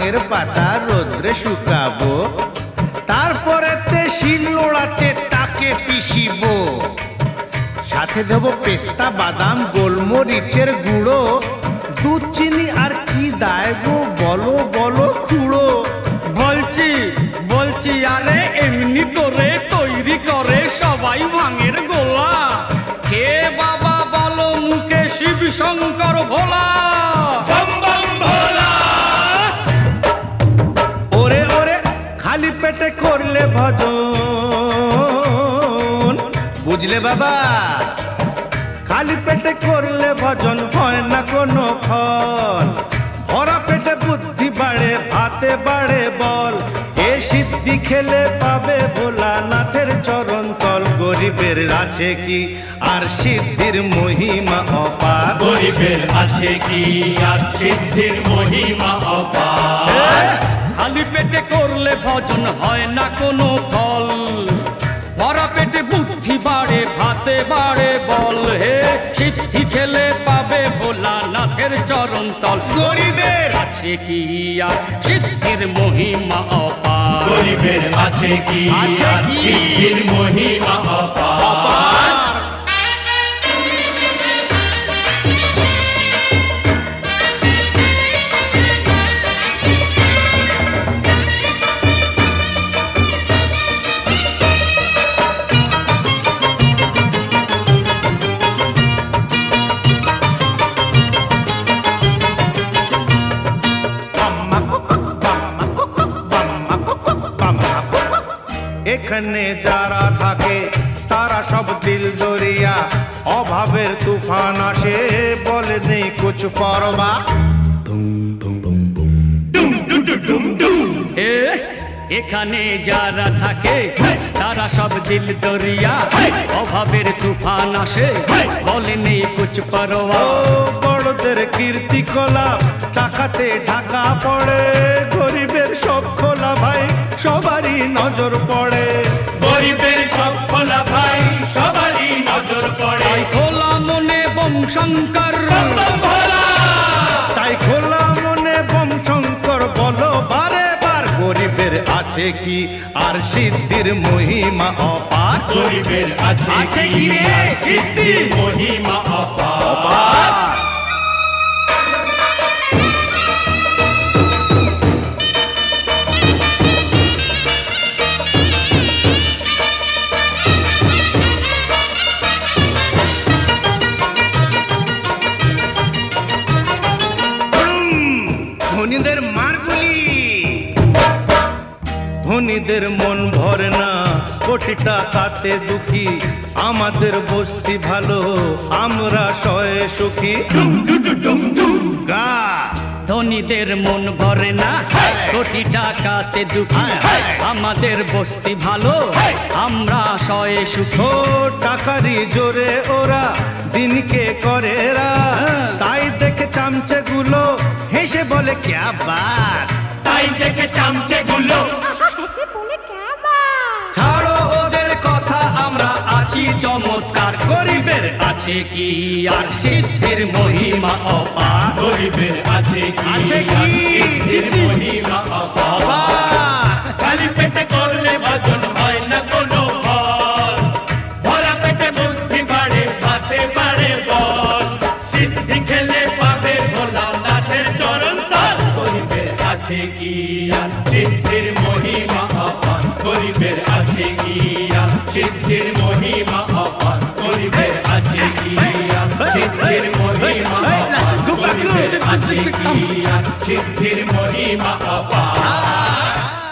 ভাঙের পাতা রোদ্রে শুকাবো, তারপরেতে শিলনোড়াতে তাকে পিষিব, সাথে দেবো পেস্তা বাদাম গোলমরিচের গুঁড়ো, দুধ চিনি আর কি দায় গো বলো বলো খুড়ো। বলছি বলছি আরে এমনি করে তৈরি করে সবাই ভাঙের গোলা, কে বাবা বলো মুখে শিব শঙ্কর ভোলা। ওরে ওরে খালি পেটে করলে ভজন, বুঝলে বাবা, খালি পেটে করলে ভজন হয় না কোনো ফল, ভরা পেটে বুদ্ধি বাড়ে ভাতে বাড়ে বল, এ সিদ্ধি খেলে পাবে ভোলানাথের চরণ তল। গরিবের আছে কি আর সিদ্ধির মহিমা অপার, গরিবের আছে কি আর সিদ্ধির মহিমা অপার। খালি পেটে করলে ভজন হয় না কোনো ফল, ভরা পেটে বুদ্ধি বাড়ে ভাতে বাড়ে বল, হে সিদ্ধি খেলে পাবে ভোলানাথের চরণ তল। গরিবের আছে কি আর সিদ্ধির মহিমা অপার, গরিবের আছে কি আছে আর কি? সিদ্ধির মহিমা অপার। এখানে যারা থাকে তারা সব দিল দরিয়া, অভাবের তুফান আসে বলে নেই কুছ পরবা। এখানে যারা থাকে তারা সব দিল দরিয়া, অভাবের তুফান আসে বলে নেই কুছ পরোয়া। ও বড়দের কীর্তি কলা টাকাতে ঢাকা পড়ে, গরিবের সব খোলা ভাই সবারই নজর পড়ে, গরিবের সব খোলা ভাই সবারই নজর পড়ে। তাই খোলা মনে বম শঙ্কর, তাই খোলা মনে বম শঙ্কর বলো বারে বার। গরিবের আছে কি আর সিদ্ধির মহিমা অপার, গরিবের আছে আছে কি কি রে? আর সিদ্ধির মহিমা অপার। ধনীদের মারগুলি, ধনীদের মন ভরে না কোটি টাকাতে দুঃখী, আমাদের বস্তি ভালো আমরা শয়ে সুখী। গা ধনীদের মন ভরে না কোটি টাকাতে দুঃখী, আমাদের বস্তি ভালো আমরা শয়ে সুখী। ও টাকারই জোরে ওরা দিনকে করে রা, তাই দেখে চামচে গুলো হেসে বলে ক্যা বাত, তাই দেখে চামচে গুলো হেসে বলে ক্যা বাত। ছাড়ো ওদের কথা আমরা আছি চমৎকার, গরিবের আছে কি আর সিদ্ধির মহিমা অপার, গরিবের আছে কি আছে আর কি? সিদ্ধির মহিমা অপার। খালি পেটে করলে ভজন হয় না কোনো ফল, ভরা পেটে বুদ্ধি বাড়ে ভাতে বাড়ে বল, সিদ্ধি খেলে পাবে ভোলানাথের চরণ তল। গরিবের আছে কি আর সিদ্ধির মহিমা অপার, গরিবের আছে কি আর সিদ্ধির মহিমা অপার, গরিবের আছে কি আর সিদ্ধির মহিমা অপার, গরিবের আছে কি আর সিদ্ধির মহিমা অপার।